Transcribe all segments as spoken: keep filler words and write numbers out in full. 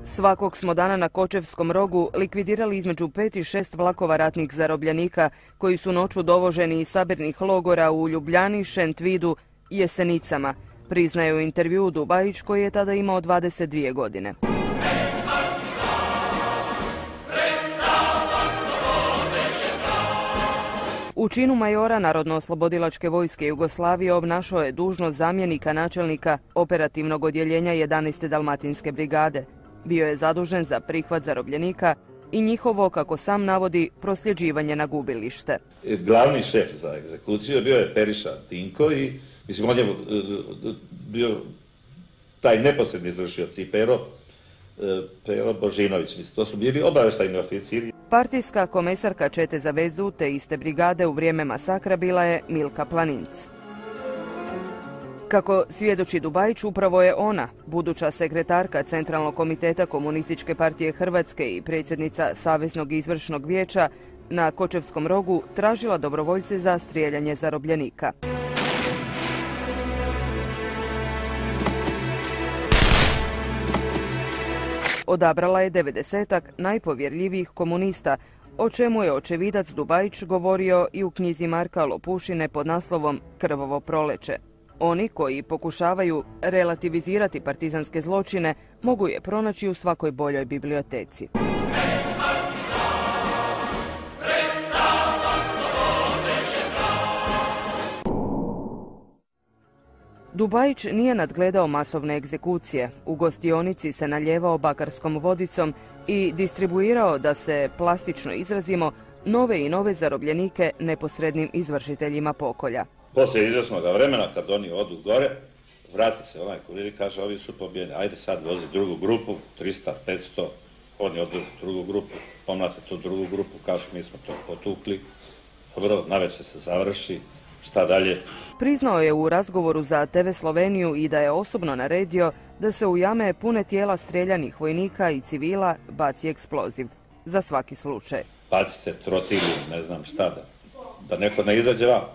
Svakog smo dana na Kočevskom rogu likvidirali između pet i šest vlakova ratnih zarobljenika koji su noću dovoženi iz sabirnih logora u Ljubljani, Šentvidu i Jesenicama, priznaje u intervjuu Dubajić koji je tada imao dvadeset dvije godine. U činu majora Narodno-oslobodilačke vojske Jugoslavije obnašao je dužnost zamjenika načelnika operativnog odjeljenja jedanaeste Dalmatinske brigade. Bio je zadužen za prihvat zarobljenika i njihovo, kako sam navodi, prosljeđivanje na gubilište. Glavni šef za egzekuciju bio je Periša Dinko i mislim, on je bio taj neposredni izvršioc i Pero, Pero Božinović. Mislim, to su bili obavještajni oficiri. Partijska komesarka čete za vezu te iste brigade u vrijeme masakra bila je Milka Planinc. Kako svjedoči Dubajić, upravo je ona, buduća sekretarka Centralnog komiteta Komunističke partije Hrvatske i predsjednica Saveznog izvršnog vijeća, na Kočevskom rogu tražila dobrovoljce za strijeljanje zarobljenika. Odabrala je devedesetak najpovjerljivijih komunista, o čemu je očevidac Dubajić govorio i u knjizi Marka Lopušine pod naslovom Krvavo proleće. Oni koji pokušavaju relativizirati partizanske zločine mogu je pronaći u svakoj boljoj biblioteci. Dubajić nije nadgledao masovne egzekucije, u gostionici se naljevao bakarskom vodicom i distribuirao, da se plastično izrazimo, nove i nove zarobljenike neposrednim izvršiteljima pokolja. Poslije izvjesnog vremena, kad oni odu gore, vrati se onaj kurir i kaže, ovi su pobijeni, ajde sad vozi drugu grupu, trista, petsto, oni odvoze drugu grupu, pomlace tu drugu grupu, kažu mi smo to potukli, dobro, navečer se završi, šta dalje? Priznao je u razgovoru za te ve Sloveniju i da je osobno naredio da se u jame pune tijela streljanih vojnika i civila baci eksploziv, za svaki slučaj. Bacite trotilu, ne znam šta da, da neko ne izađe vam.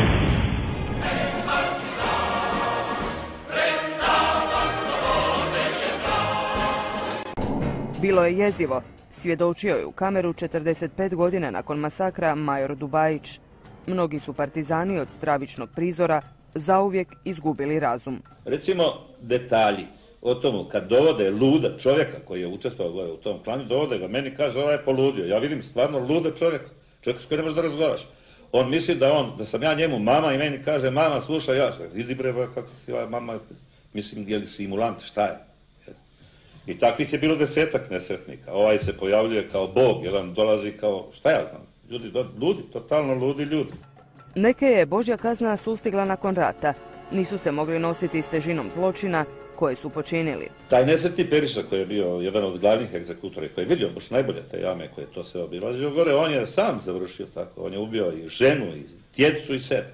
Bilo je jezivo, svjedočio je u kameru četrdeset pet godina nakon masakra major Dubajić. Mnogi su partizani od stravičnog prizora zauvijek izgubili razum. Recimo detalji o tomu kad dovode luda čovjeka koji je učestvovao gore u tom klanu, dovode ga, meni kaže ovaj je poludio. Ja vidim stvarno luda čovjeka, čovjek s kojim ne možeš da razgovaraš. On misli da on, da sam ja njemu mama i meni kaže mama slušaj ja, vidi bre kako si mama, mislim je li simulant, šta je? I takvih je bilo desetak nesretnika. Ovaj se pojavljuje kao bog, jedan dolazi kao, šta ja znam, ljudi, ludi, totalno ludi ljudi. Neke je Božja kazna sustigla nakon rata. Nisu se mogli nositi s težinom zločina koje su počinili. Taj nesretni Periša koji je bio jedan od glavnih egzekutora, koji je vidio baš najbolje te jame koje to sve obilazio gore, on je sam završio tako. On je ubio i ženu, i djecu i sebe.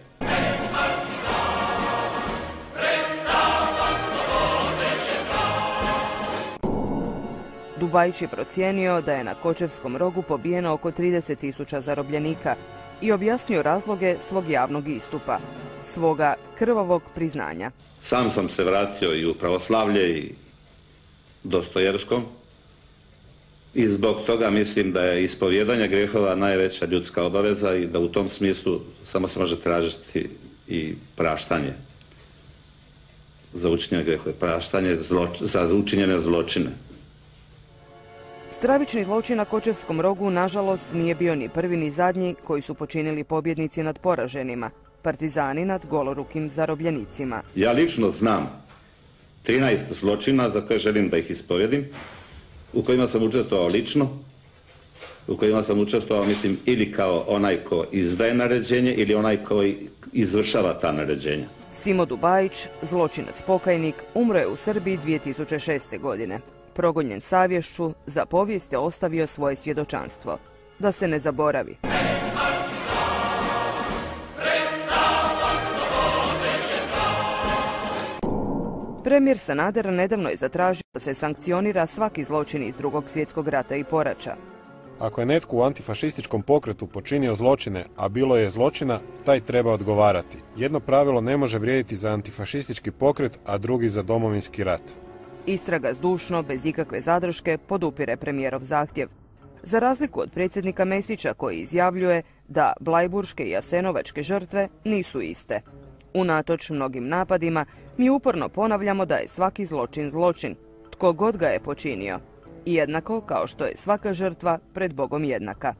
Dubajić je procijenio da je na Kočevskom rogu pobijeno oko trideset tisuća zarobljenika i objasnio razloge svog javnog istupa, svoga krvavog priznanja. Sam sam se vratio i u pravoslavlje i Dostojevskom i zbog toga mislim da je ispovjedanje grehova najveća ljudska obaveza i da u tom smislu samo se može tražiti i praštanje za učinjene grehove, praštanje zloč, za učinjene zločine. Stravični zločin na Kočevskom rogu, nažalost, nije bio ni prvi ni zadnji koji su počinili pobjednici nad poraženima, partizani nad golorukim zarobljenicima. Ja lično znam trinaest zločina za koje želim da ih ispovjedim, u kojima sam učestvovao lično, u kojima sam učestvovao, mislim, ili kao onaj ko izdaje naređenje ili onaj koji izvršava ta naređenja. Simo Dubajić, zločinac pokajnik, umro je u Srbiji dvije tisuće šeste. godine. Progonjen savješću, za povijest je ostavio svoje svjedočanstvo. Da se ne zaboravi. Premijer Sanader nedavno je zatražio da se sankcionira svaki zločin iz Drugog svjetskog rata i poraća. Ako je netko u antifašističkom pokretu počinio zločine, a bilo je zločina, taj treba odgovarati. Jedno pravilo ne može vrijediti za antifašistički pokret, a drugi za Domovinski rat. Istraga zdušno, bez ikakve zadrške, podupire premijerov zahtjev. Za razliku od predsjednika Mesića koji izjavljuje da blajburške i jasenovačke žrtve nisu iste. Unatoč mnogim napadima, mi uporno ponavljamo da je svaki zločin zločin, tko god ga je počinio. Jednako kao što je svaka žrtva pred Bogom jednaka.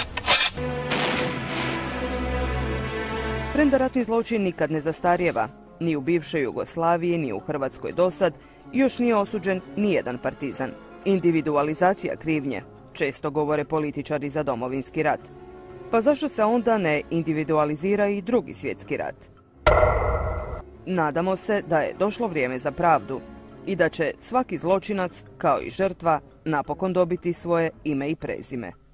Premda ratni zločin nikad ne zastarijeva, ni u bivšoj Jugoslaviji, ni u Hrvatskoj dosad, još nije osuđen nijedan partizan. Individualizacija krivnje, često govore političari za Domovinski rat. Pa zašto se onda ne individualizira i Drugi svjetski rat? Nadamo se da je došlo vrijeme za pravdu i da će svaki zločinac, kao i žrtva, napokon dobiti svoje ime i prezime.